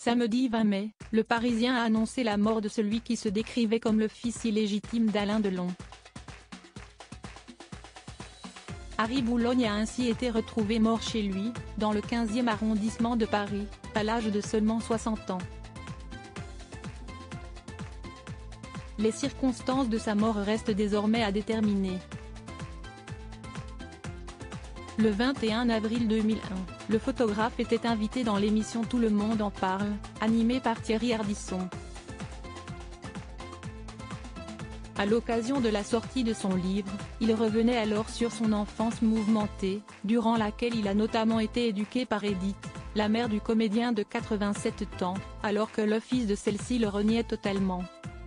Samedi 20 mai, le Parisien a annoncé la mort de celui qui se décrivait comme le fils illégitime d'Alain Delon. Harry Boulogne a ainsi été retrouvé mort chez lui, dans le 15e arrondissement de Paris, à l'âge de seulement 60 ans. Les circonstances de sa mort restent désormais à déterminer. Le 21 avril 2001, le photographe était invité dans l'émission Tout le monde en parle, animée par Thierry Ardisson. À l'occasion de la sortie de son livre, il revenait alors sur son enfance mouvementée, durant laquelle il a notamment été éduqué par Edith, la mère du comédien de 87 ans, alors que le fils de celle-ci le reniait totalement.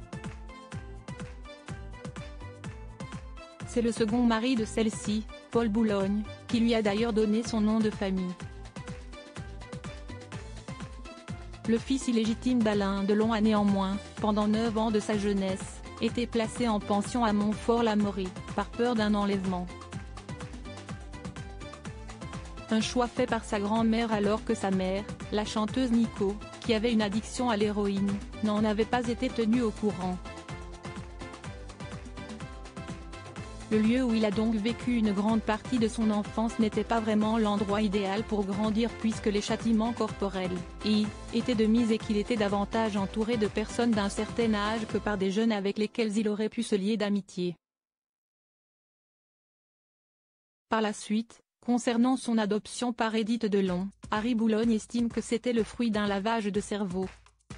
C'est le second mari de celle-ci, Paul Boulogne, qui lui a d'ailleurs donné son nom de famille. Le fils illégitime d'Alain Delon a néanmoins, pendant 9 ans de sa jeunesse, été placé en pension à Montfort-l'Amaury, par peur d'un enlèvement. Un choix fait par sa grand-mère alors que sa mère, la chanteuse Nico, qui avait une addiction à l'héroïne, n'en avait pas été tenue au courant. Le lieu où il a donc vécu une grande partie de son enfance n'était pas vraiment l'endroit idéal pour grandir puisque les châtiments corporels étaient de mise et qu'il était davantage entouré de personnes d'un certain âge que par des jeunes avec lesquels il aurait pu se lier d'amitié. Par la suite, concernant son adoption par Edith Delon, Harry Boulogne estime que c'était le fruit d'un lavage de cerveau.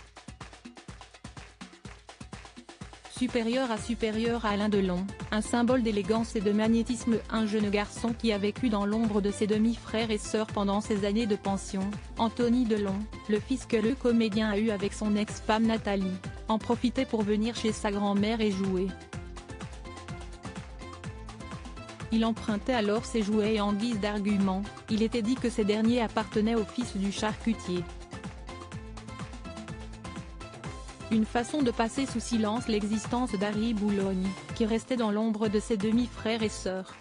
Supérieur à Alain Delon, un symbole d'élégance et de magnétisme, un jeune garçon qui a vécu dans l'ombre de ses demi-frères et sœurs pendant ses années de pension, Anthony Delon, le fils que le comédien a eu avec son ex-femme Nathalie, en profitait pour venir chez sa grand-mère et jouer. Il empruntait alors ses jouets et en guise d'argument, il était dit que ces derniers appartenaient au fils du charcutier. Une façon de passer sous silence l'existence d'Harry Boulogne, qui restait dans l'ombre de ses demi-frères et sœurs.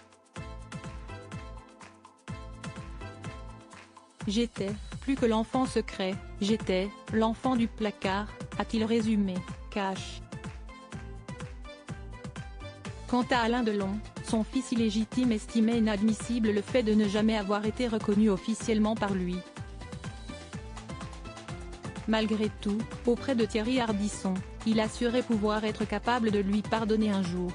J'étais, plus que l'enfant secret, j'étais, l'enfant du placard, a-t-il résumé, Cash. Quant à Alain Delon, son fils illégitime estimait inadmissible le fait de ne jamais avoir été reconnu officiellement par lui. Malgré tout, auprès de Thierry Ardisson, il assurait pouvoir être capable de lui pardonner un jour.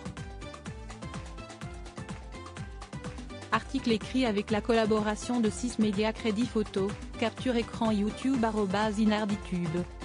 Article écrit avec la collaboration de 6 médias Crédit Photo, capture écran YouTube @inarditube.